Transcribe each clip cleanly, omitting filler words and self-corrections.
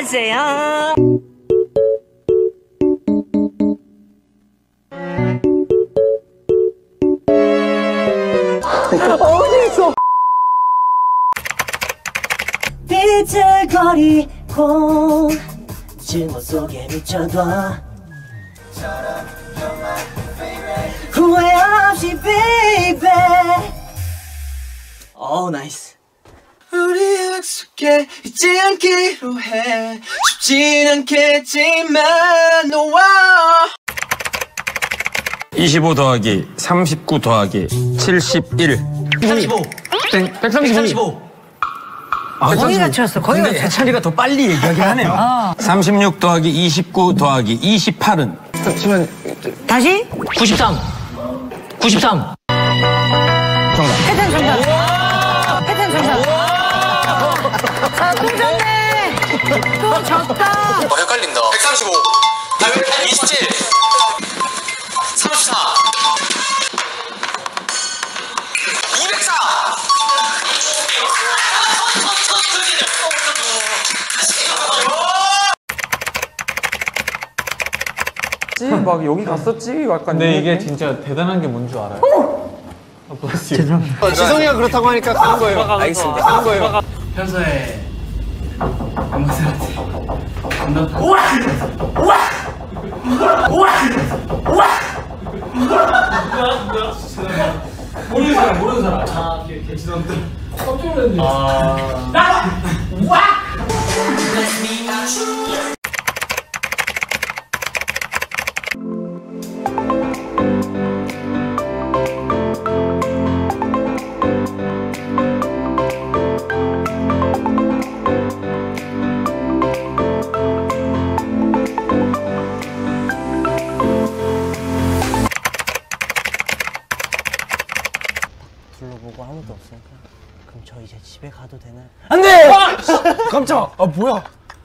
하세요. 어디서? 비틀거리고 증오 속에 미쳐둬 후회 없이 baby. 나이스. 우리 약속해 잊지 않기로 해. 쉽진 않겠지만 너와 25 더하기 39 더하기 71 35 135 거의 맞췄어. 거의 맞췄어. 해찬이가 더 빨리 얘기하긴 하네요. 36 더하기 29 더하기 28은 잠시만 다시? 93 정답. 패턴 정답. 패턴 정답. 아, 또 졌네. 또 졌다. 헷갈린다. 135 27 34 204 막 여기 갔었지? 약간. 근데 이게 진짜 대단한 게 뭔 줄 알아요? 죄송합니다. 지성이가 그렇다고 하니까 가는 거예요. 알겠습니다. 가는 거예요. 평소에 멤버들한테 감동받는 모르는 사람. 죄송합니다. 깜짝 놀랐네. 둘러보고 아무도 없으니까 그럼 저 이제 집에 가도 되나요? 안돼! 깜짝. 뭐야?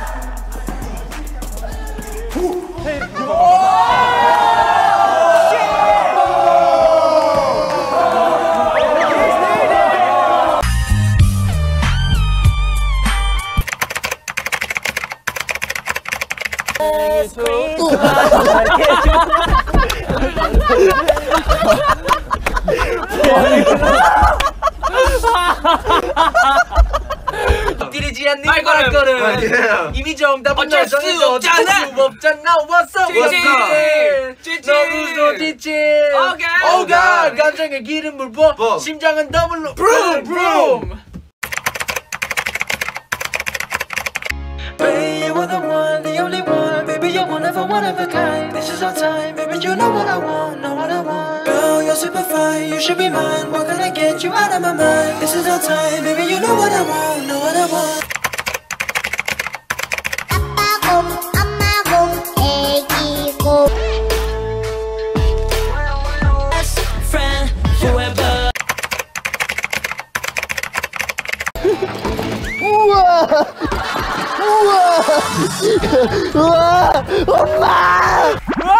엎드리지 않는 말걸음 이미 정답은 널 정해서 어쩔 수 없잖아. What's up? 너무 지친 Oh God 감정에 기름을 부어 심장은 더블로 Vroom vroom. Baby you are the one, the only one. Baby you're one of a kind. This is our time, baby you know what I want, know what I want. Girl you're super fine, you should be mine. What can I get you out of my mind? This is our time, baby you know what I want, know what I want. 우와! 엄마!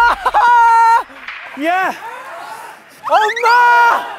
야! 엄마!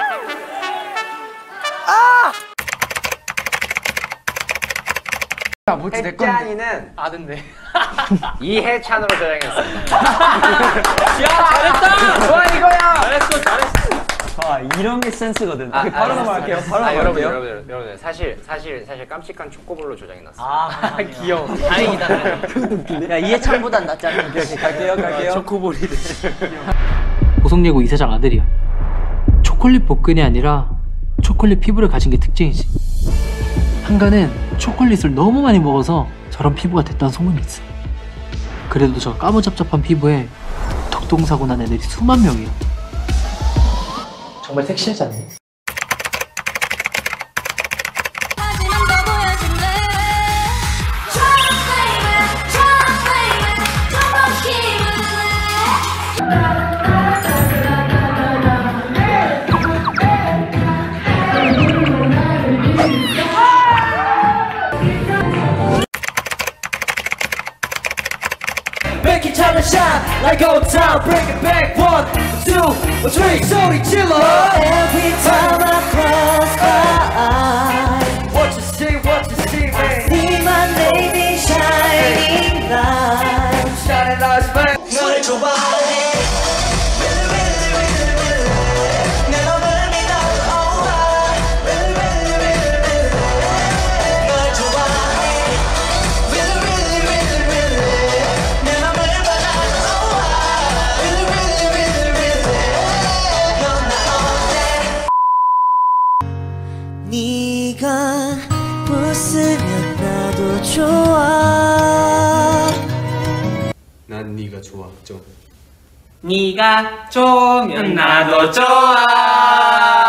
혜찬이는 아는데 이해찬으로 저장했습니다. 야 잘했다. 좋아 이거야. 잘했어. 이런 게 센스거든. 바로 넘어갈게요. 바로 넘어갈게요. 여러분들 사실 깜찍한 초코볼로 조장해놨어요. 귀여워. 다행이다. 야, 이해찬보단 낫잖아. 갈게요. 초코볼이래. 보성예고 이사장 아들이야. 초콜릿 복근이 아니라 초콜릿 피부를 가진 게 특징이지. 한가는 초콜릿을 너무 많이 먹어서 저런 피부가 됐다는 소문이 있어. 그래도 저 까무잡잡한 피부에 덕동사고 난 애들이 수만 명이야. 정말 섹시하잖니? Make it time to shine like old time. Bring it back 1, 2, 3 소리 질러. Every time I pass by, what you see, man. See my lady shine. 좋아. 난 네가 좋아 좀. 네가 좋으면 나도 좋아.